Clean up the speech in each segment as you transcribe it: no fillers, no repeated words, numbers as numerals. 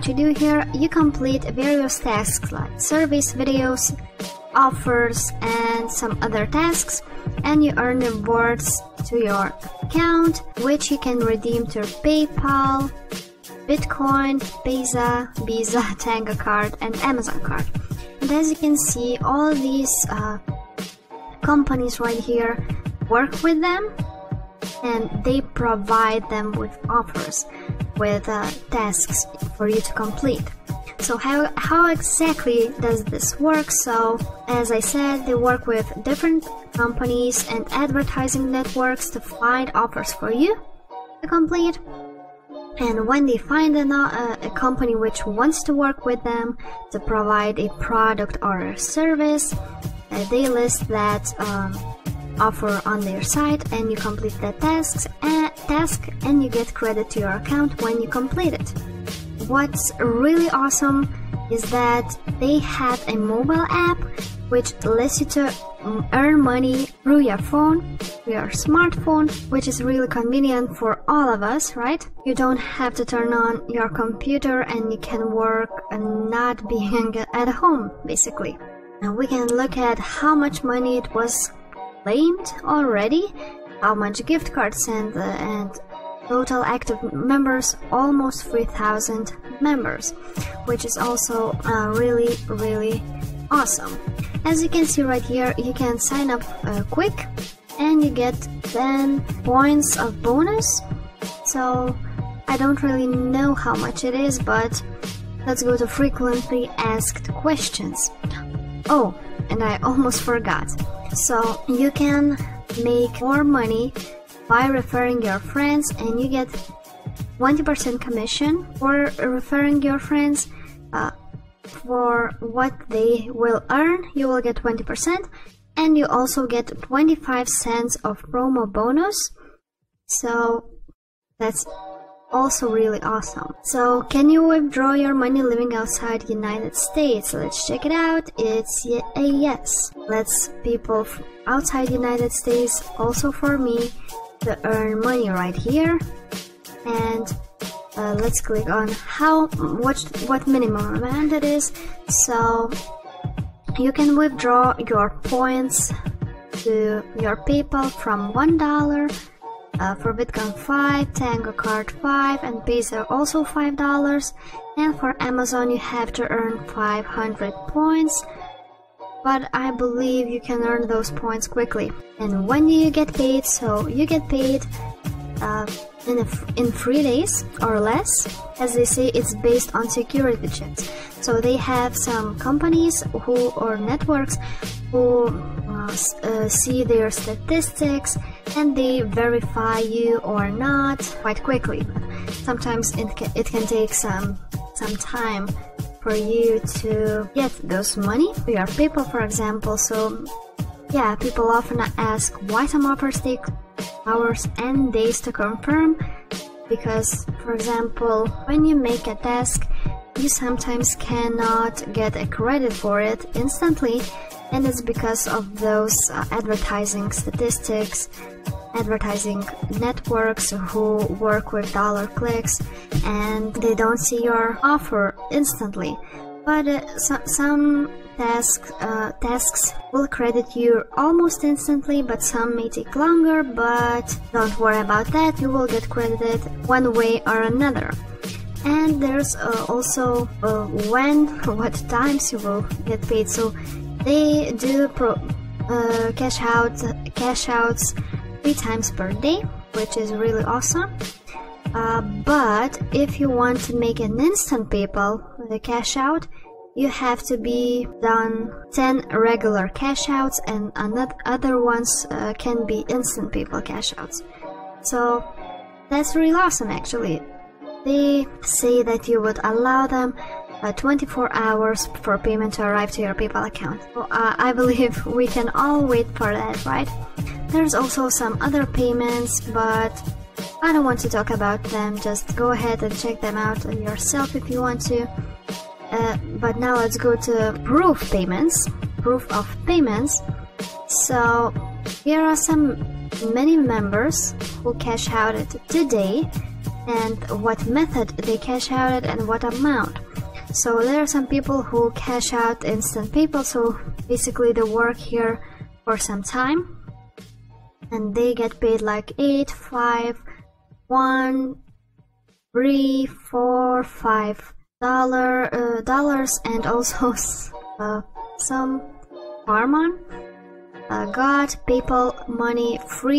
what you do here, you complete various tasks like surveys, videos, offers, and some other tasks, and you earn rewards to your account, which you can redeem to PayPal, Bitcoin, Visa, Tango card, and Amazon card. And as you can see, all these companies right here work with them, and they provide them with offers, with tasks for you to complete. So how exactly does this work? So as I said, they work with different companies and advertising networks to find offers for you to complete. And when they find a company which wants to work with them to provide a product or a service, they list that offer on their site, and you complete that task and you get credit to your account when you complete it. What's really awesome is that they have a mobile app which lets you to earn money through your phone, through your smartphone, which is really convenient for all of us, right? You don't have to turn on your computer and you can work and not being at home, basically. Now we can look at how much money it was claimed already, how much gift cards and total active members, almost 3,000 members, which is also really awesome. As you can see right here, you can sign up quick and you get 10 points of bonus. So I don't really know how much it is, but let's go to frequently asked questions. Oh, and I almost forgot. So you can make more money by referring your friends, and you get 20% commission for referring your friends. For what they will earn, you will get 20%, and you also get 25 cents of promo bonus. So that's also really awesome. So can you withdraw your money living outside the United States? Let's check it out. It's a yes. Let's people outside the United States, also for me, to earn money right here. And let's click on what minimum amount it is. So you can withdraw your points to your PayPal from $1, for Bitcoin 5, Tango card 5, and Visa also $5. And for Amazon you have to earn 500 points, but I believe you can earn those points quickly. And when do you get paid? So you get paid in 3 days or less. As they say, it's based on security checks. So they have some companies or networks who see their statistics, and they verify you or not quite quickly. Sometimes it can take some time for you to get those money to your PayPal, for example. So yeah, people often ask why some offers take hours and days to confirm, because, for example, when you make a task, you sometimes cannot get a credit for it instantly, and it's because of those advertising statistics, advertising networks who work with dollar clicks, and they don't see your offer instantly. But some tasks will credit you almost instantly, but some may take longer. But don't worry about that, you will get credited one way or another. And there's also what times you will get paid. So they do cash outs 3 times per day, which is really awesome. But if you want to make an instant PayPal cash out, you have to be done 10 regular cash outs, and other ones can be instant PayPal cash outs. So that's really awesome. Actually, they say that you would allow them 24 hours for payment to arrive to your PayPal account. So I believe we can all wait for that, right? There's also some other payments, but I don't want to talk about them. Just go ahead and check them out yourself if you want to. But now let's go to proof of payments. So here are many members who cash out today, and what method they cash out it and what amount. So there are some people who cash out instant PayPal, so basically they work here for some time and they get paid like 8, 5, 1, 3, 4, 5 dollars, and also some Harmon got PayPal money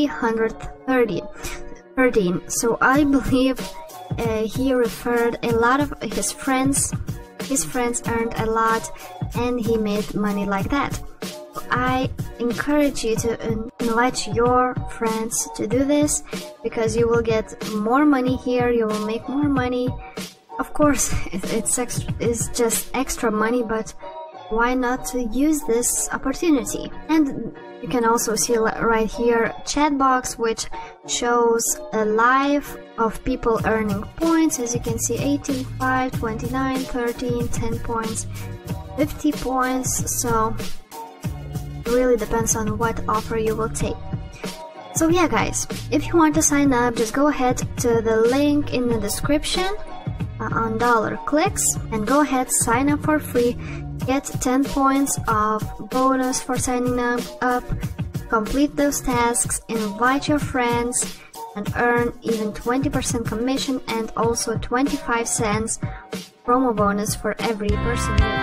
313. So I believe he referred a lot of his friends. His friends earned a lot and he made money like that. I encourage you to invite your friends to do this, because you will get more money here, you will make more money. Of course, it's just extra money, but why not to use this opportunity? And you can also see right here chat box, which shows a live of people earning points. As you can see, 18, 5, 29, 13, 10 points, 50 points. So it really depends on what offer you will take. So yeah guys, if you want to sign up, just go ahead to the link in the description on $clicks and go ahead, sign up for free, get 10 points of bonus for signing up, complete those tasks, invite your friends, and earn even 20% commission and also 25 cents promo bonus for every person you